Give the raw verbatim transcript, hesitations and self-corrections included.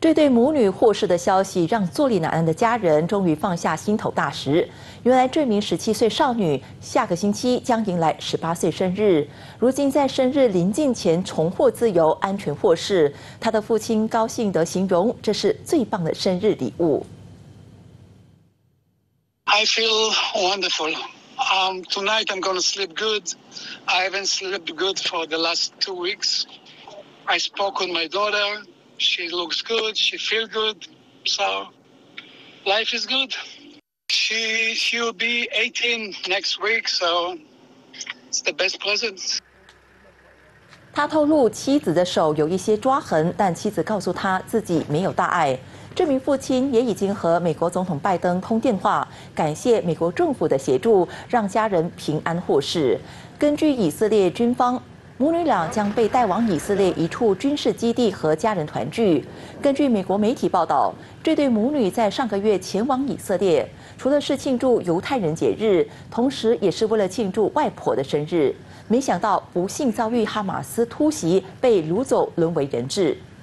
这对母女获释的消息让坐立难安的家人终于放下心头大石。原来这名十七岁少女下个星期将迎来十八岁生日，如今在生日临近前重获自由、安全获释，她的父亲高兴地形容这是最棒的生日礼物。 I feel wonderful. Um, tonight I'm gonna sleep good. I haven't slept good for the last two weeks. I spoke with my daughter. She looks good. She feels good. So life is good. She she will be eighteen next week. So it's the best present. 他透露妻子的手有一些抓痕，但妻子告诉他自己没有大碍。这名父亲也已经和美国总统拜登通电话，感谢美国政府的协助，让家人平安获释。根据以色列军方，母女俩将被带往以色列一处军事基地和家人团聚。根据美国媒体报道，这对母女在上个月前往以色列，除了是庆祝犹太人节日，同时也是为了庆祝外婆的生日。没想到不幸遭遇哈马斯突袭，被掳走，沦为人质。